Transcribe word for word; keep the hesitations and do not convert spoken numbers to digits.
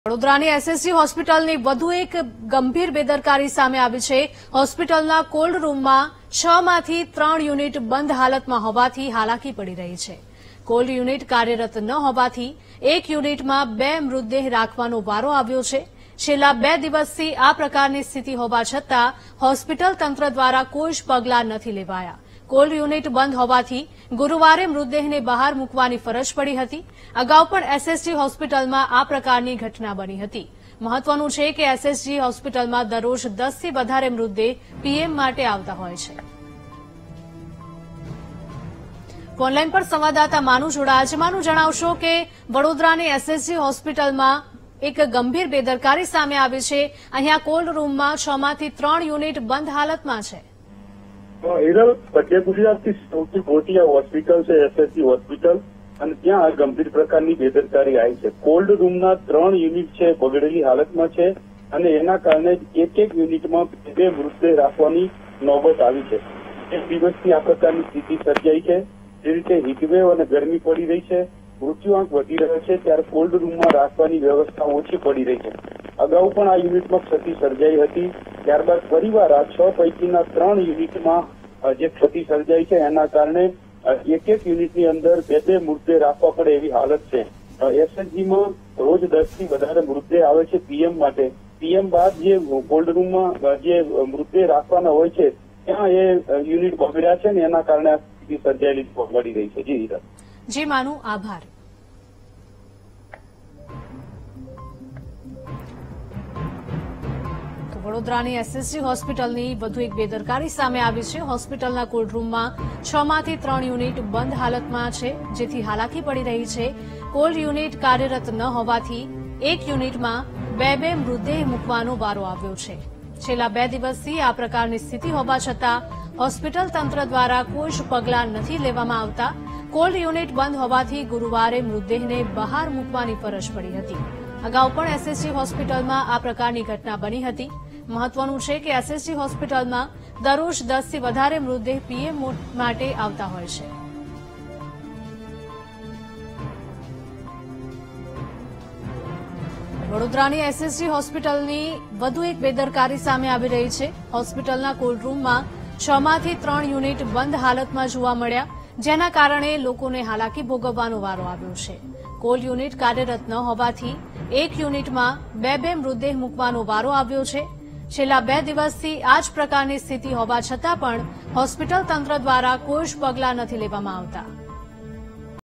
વડોદરાની એસએસજી હોસ્પિટલની વધુ એક ગંભીર બેદરકારી સામે આવી છે। હોસ્પિટલના કોલ્ડ રૂમમાં છ માંથી ત્રણ યુનિટ બંધ હાલતમાં હોવાથી હાલાકી પડી રહી છે। કોલ્ડ યુનિટ કાર્યરત ન હોવાથી એક યુનિટમાં બે મૃતદેહ રાખવાનો વારો આવ્યો છે। છેલ્લા બે દિવસથી આ પ્રકારની સ્થિતિ હોવા છતાં હોસ્પિટલ તંત્ર દ્વારા કોઈ જ પગલાં નથી લેવાયા। કોલ્ડ યુનિટ બંધ હોવાથી ગુરુવારે મૃતદેહને બહાર મૂકવાની ફરજ પડી હતી। અગાઉ પણ એસએસજી હોસ્પિટલમાં આ પ્રકારની ઘટના બની હતી। મહત્વનું છે કે એસએસજી હોસ્પિટલમાં દરરોજ દસ થી વધારે મૃતદેહ પીએમ માટે આવતા હોય છે। ફોનલાઈન પર સંવાદદાતા માનુ જોડાયા છે। માનુ, જણાવશો કે વડોદરાની એસએસજી હોસ્પિટલમાં એક ગંભીર બેદરકારી સામે આવી છે। અહીંયા કોલ્ડ રૂમમાં છ માંથી ત્રણ યુનિટ બંધ હાલતમાં છે। હિરલ, મધ્ય ગુજરાતની સૌથી મોટી આ હોસ્પિટલ છે એસએસજી હોસ્પિટલ, અને ત્યાં આ ગંભીર પ્રકારની બેદરકારી આવી છે। કોલ્ડ રૂમના ત્રણ યુનિટ છે બગડેલી હાલતમાં છે, અને એના કારણે એક એક યુનિટમાં બે મૃતદેહ રાખવાની નોબત આવી છે। એક દિવસથી આ પ્રકારની સ્થિતિ સર્જાઈ છે। જે રીતે હીટવેવ અને ગરમી પડી રહી છે, મૃત્યુઆંક વધી રહ્યો છે, ત્યારે કોલ્ડ રૂમમાં રાખવાની વ્યવસ્થા ઓછી પડી રહી છે। અગાઉ પણ આ યુનિટમાં ક્ષતિ સર્જાઈ હતી, ત્યારબાદ ફરીવાર આ છ પૈકીના ત્રણ યુનિટમાં જે ક્ષતિ સર્જાઈ છે એના કારણે એક એક યુનિટની અંદર બે બે મૃતદેહ રાખવા પડે એવી હાલત છે। એસએસજીમાં રોજ દસ થી વધારે મૃતદેહ આવે છે પીએમ માટે। પીએમ બાદ જે કોલ્ડ રૂમમાં જે મૃતદેહ રાખવાના હોય છે ત્યાં એ યુનિટ બગડ્યા છે ને એના કારણે આ સ્થિતિ સર્જાયેલી મળી રહી છે। જી હીરા। જી માનુ, આભાર। વડોદરાની એસએસજી હોસ્પિટલની વધુ એક બેદરકારી સામે આવી છે। હોસ્પિટલના કોલ્ડ રૂમમાં છ માંથી ત્રણ યુનિટ બંધ હાલતમાં છે, જેથી હાલાકી પડી રહી છે। કોલ્ડ યુનિટ કાર્યરત ન હોવાથી એક યુનિટમાં બે બે મૃતદેહ મૂકવાનો વારો આવ્યો છે। છેલ્લા બે દિવસથી આ પ્રકારની સ્થિતિ હોવા છતાં હોસ્પિટલ તંત્ર દ્વારા કોઈ જ પગલાં નથી લેવામાં આવતા। કોલ્ડ યુનિટ બંધ હોવાથી ગુરુવારે મૃતદેહને બહાર મૂકવાની ફરજ પડી હતી। અગાઉ પણ એસએસજી હોસ્પિટલમાં આ પ્રકારની ઘટના બની હતી। મહત્વનું છે કે એસએસજી હોસ્પિટલમાં દરરોજ દસ થી વધારે મૃતદેહ પીએમ માટે આવતા હોય છે। વડોદરાની એસએસજી હોસ્પિટલની વધુ એક બેદરકારી સામે આવી રહી છે। હોસ્પિટલના કોલ્ડ રૂમમાં છ માંથી ત્રણ યુનિટ બંધ હાલતમાં જોવા મળ્યા, જેના કારણે લોકોને હાલાકી ભોગવવાનો વારો આવ્યો છે। કોલ્ડ યુનિટ કાર્યરત ન હોવાથી એક યુનિટમાં બે બે મૃતદેહ મૂકવાનો વારો આવ્યો છે। છેલ્લા બે દિવસથી આ જ પ્રકારની સ્થિતિ હોવા છતાં પણ હોસ્પિટલ તંત્ર દ્વારા કોઈ જ પગલાં નથી લેવામાં આવતા।